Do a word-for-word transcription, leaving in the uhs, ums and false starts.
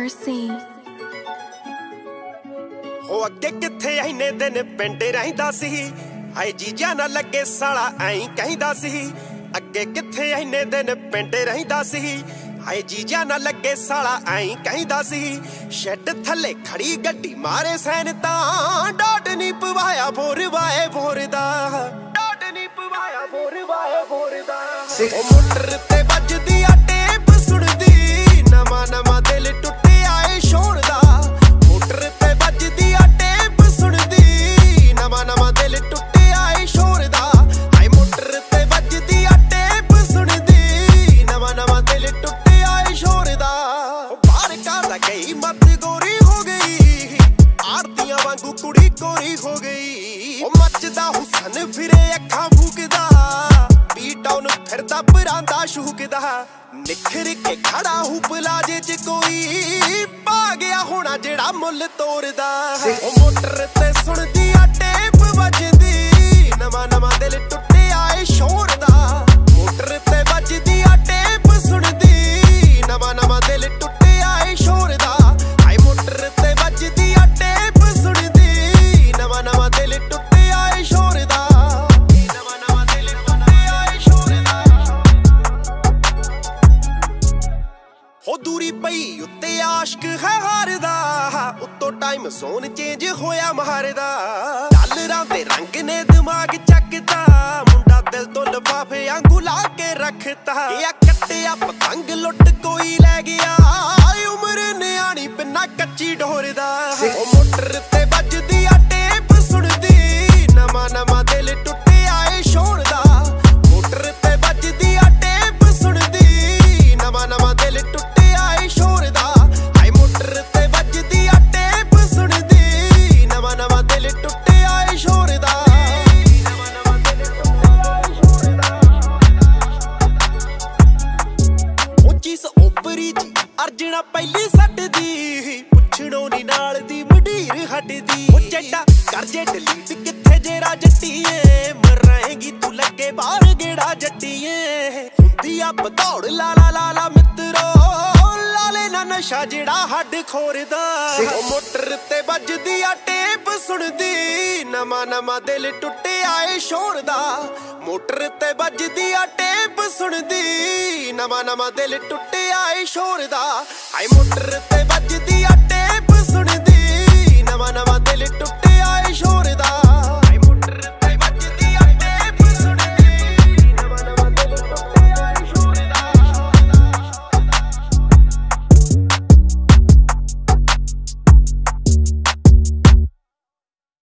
Mercy हो अगे किथे इन्ने दिन पिंड रहिंदा सी हाय जीजा ना लगे साला ऐं कहिंदा सी अगे किथे इन्ने दिन पिंड रहिंदा सी हाय जीजा ना लगे साला ऐं कहिंदा सी शैड थले खड़ी गड्डी मारे सैन तां डाट नी पवाया बोर वाए बोर दा डाट नी पवाया बोर वाए बोर दा ओ मोटर ते वजदी आ टेप सुनदी नवा नवा दिल टुटिया ए शोर दा मोटर ते वजदी आ टेप सुनदी नवा नवा दिल टुटिया ए शोर दा हाय मोटर ते वजदी आ टेप सुनदी नवा नवा दिल टुटिया ए शोर दा बाहर कर गई मत गोरी हो गई आरतियां वांगू कुड़ी गोरी हो गई ओ मचदा हुसन फिरे अखां फूकदा बीटाउन फिरदा परांदा शूकदा निखर के खड़ा हूं पलाजे च कोई पा गया होना जेड़ा मुल तोड़दा ओ मोटर ते सुनदी आ टेप वजदी नवा नवा दिल टुटिया ए शोर दा मोटर ते वजदी आ टेप सुनदी नवा नवा दिल टुटिया ए शोर दा हाय मोटर ते वजदी आ टेप सुनदी नवा नवा दिल टुटिया ए शोर दा नवा नवा दिल टुटिया ए शोर दा हो दूरी पई उत्ते आशिक है हारदा उत्तो टाइम जोन चेंज होया मारदा डालरां दे रंग ने दिमाग चकदा मुंडा दिल तो लिफाफे आंगू ला के रखता या कट्टिया पतंग लुट कोई ले गया उम्र न्याणी पिन्ना कच्ची ढोरदा ओ मोटर ते वजदी आ टेप सुनदी नवा नवा दिल टुटिया ए शोर दा मोटर ते वजदी आ टेप सुनदी नवा नवा दिल टुटिया ए शोर दा हाय मोटर ते वजदी आ टेप सुनदी नवा नवा दिल टुटिया ए शोर दा नवा नवा दिल टुटिया ए शोर दा ओ चीज ओपरी जी अर्जना पहली सट दी पुछणों नी नाल दी मडीर हटदी ओ चड्डा कर जे डिलीट किथे जेरा जट्टीए मराएगी तू लगे बाहर गेड़ा जट्टीए हुंदी आ बदौड़ ला ला ला ला मित्रो लाले ना नशा जेड़ा हड खोरदा ओ मोटर ते वजदी आ टेप सुनदी नवा नवा दिल टुटिया ए शोर दा मोटर ते वजदी आ टेप सुनदी नवा नवा दिल टुटिया ए शोर दा हाय मोटर ते